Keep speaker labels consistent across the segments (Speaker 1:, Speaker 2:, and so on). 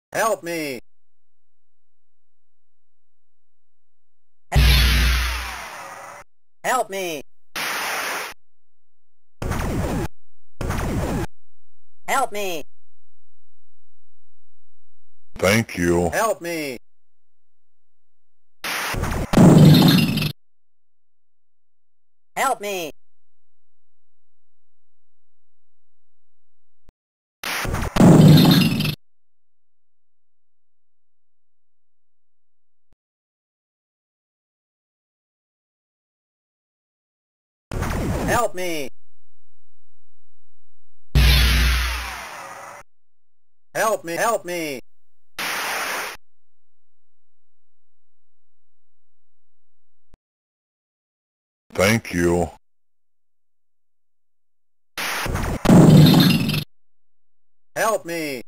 Speaker 1: Help me! Help me! Help me!
Speaker 2: Thank you.
Speaker 1: Help me! Help me! Help me! Help me! Help me!
Speaker 2: Thank you.
Speaker 1: Help me!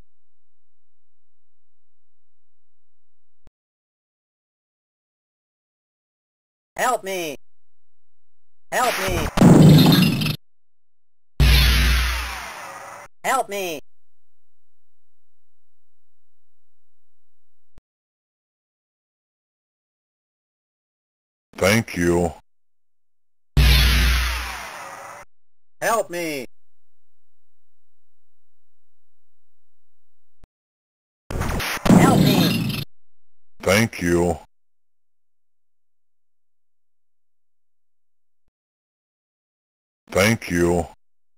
Speaker 1: Help me! Help me! Help me!
Speaker 2: Thank you.
Speaker 1: Help me! Help me!
Speaker 2: Thank you. Thank you.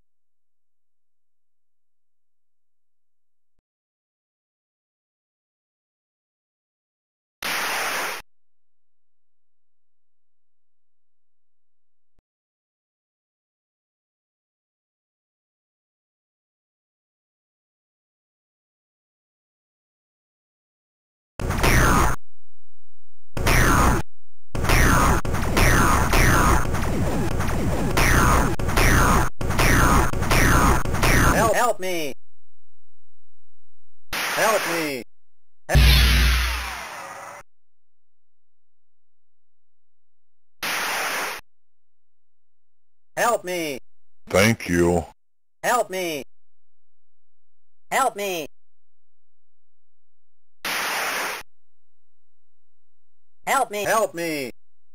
Speaker 1: Help me! Help me! Help me!
Speaker 2: Thank you.
Speaker 1: Help me! Help me! Help me! Help me!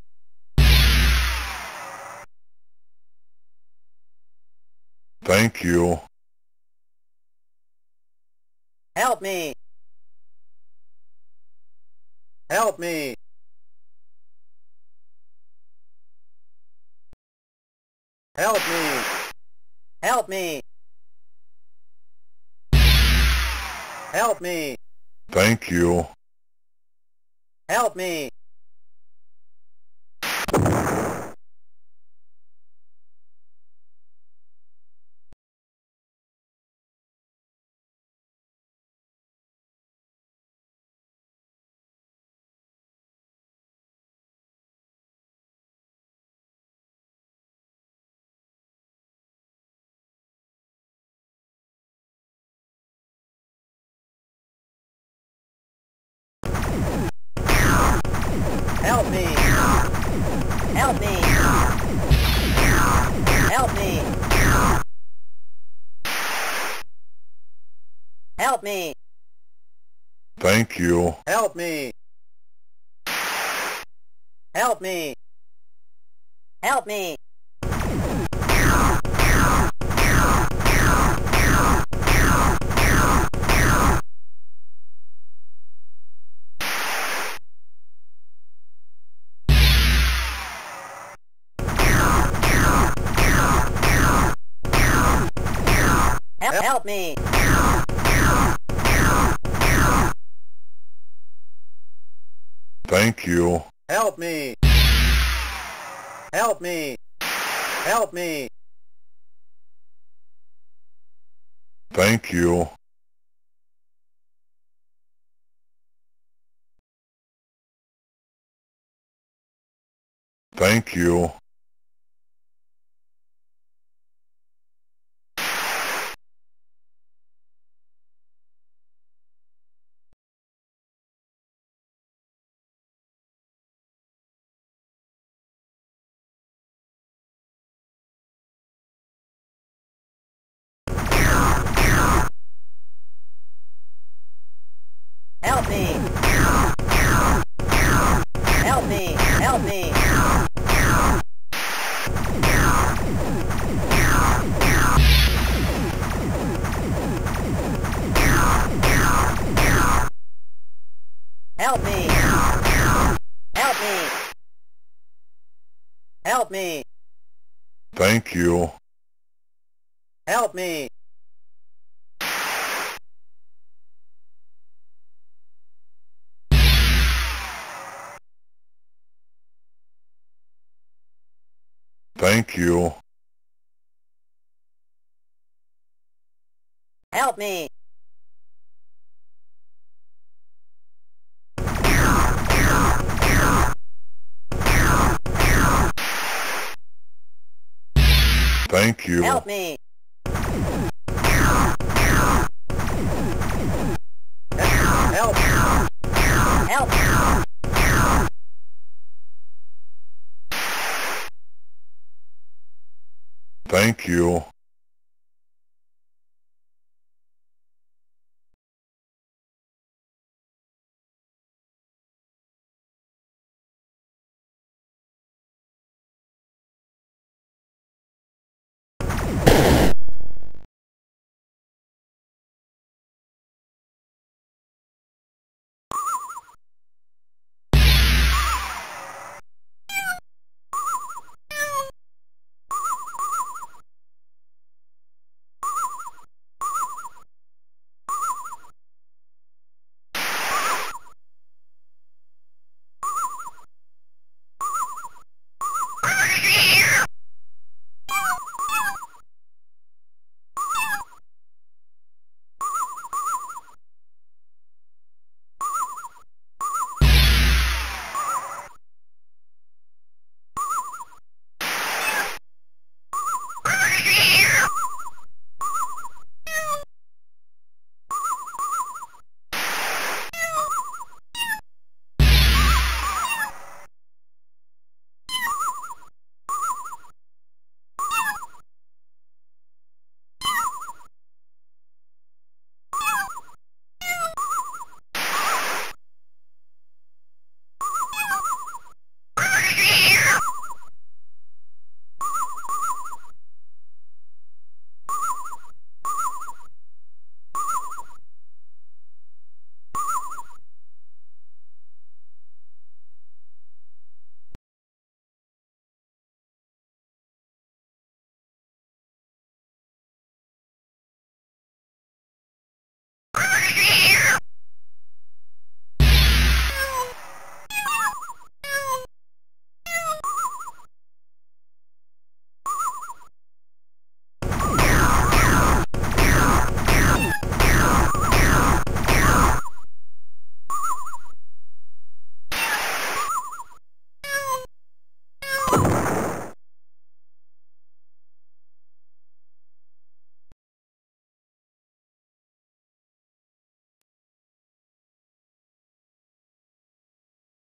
Speaker 2: Thank you.
Speaker 1: Help me! Help me! Help me! Help me! Help me!
Speaker 2: Thank you.
Speaker 1: Help me! Help me! Help me! Help me! Help me!
Speaker 2: Thank you.
Speaker 1: Help me! Help me! Help me! Help me!
Speaker 2: Thank you.
Speaker 1: Help me! Help me! Help me!
Speaker 2: Thank you. Thank you.
Speaker 1: Help me! Help me! Help me!
Speaker 2: Thank you.
Speaker 1: Help me!
Speaker 2: Thank you.
Speaker 1: Help me!
Speaker 2: Thank you.
Speaker 1: Help me! Help! Help!
Speaker 2: Thank you.